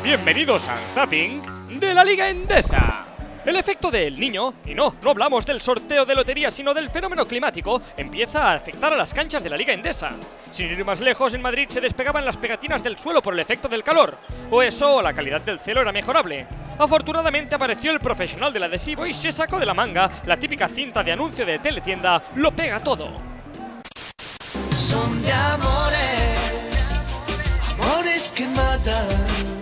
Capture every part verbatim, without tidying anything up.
Bienvenidos al zapping de la Liga Endesa. El efecto del Niño, y no, no hablamos del sorteo de lotería, sino del fenómeno climático, empieza a afectar a las canchas de la Liga Endesa. Sin ir más lejos, en Madrid se despegaban las pegatinas del suelo por el efecto del calor. O eso, o la calidad del cielo era mejorable. Afortunadamente apareció el profesional del adhesivo y se sacó de la manga la típica cinta de anuncio de teletienda Lo Pega Todo. Son de amores, amores que matan.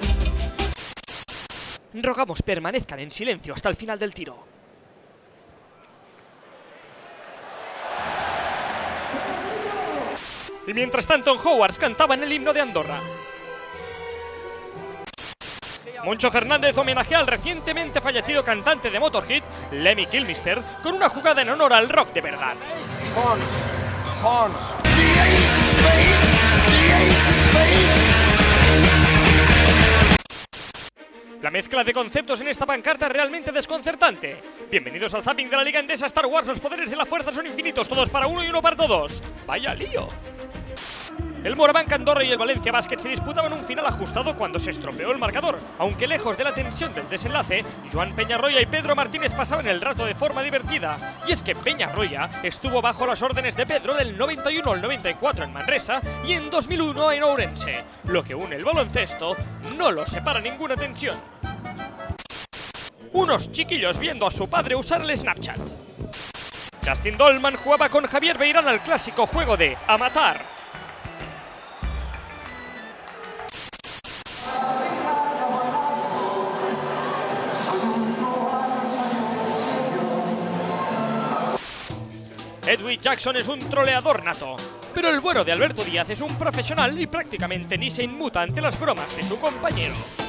Rogamos permanezcan en silencio hasta el final del tiro. Y mientras tanto en Hogwarts cantaban el himno de Andorra. Moncho Fernández homenajea al recientemente fallecido cantante de Motorhead, Lemmy Kilmister, con una jugada en honor al rock de verdad. Horns, horns. La mezcla de conceptos en esta pancarta es realmente desconcertante. Bienvenidos al zapping de la Liga Endesa. Star Wars, los poderes de la fuerza son infinitos, todos para uno y uno para todos. ¡Vaya lío! El Morabanc Andorra y el Valencia Basket se disputaban un final ajustado cuando se estropeó el marcador. Aunque lejos de la tensión del desenlace, Joan Peñarroya y Pedro Martínez pasaban el rato de forma divertida. Y es que Peñarroya estuvo bajo las órdenes de Pedro del noventa y uno al noventa y cuatro en Manresa y en dos mil uno en Ourense. Lo que une el baloncesto no lo separa ninguna tensión. Unos chiquillos viendo a su padre usar el Snapchat. Justin Dolman jugaba con Javier Beirán al clásico juego de A Matar. Edwin Jackson es un troleador nato, pero el bueno de Alberto Díaz es un profesional y prácticamente ni se inmuta ante las bromas de su compañero.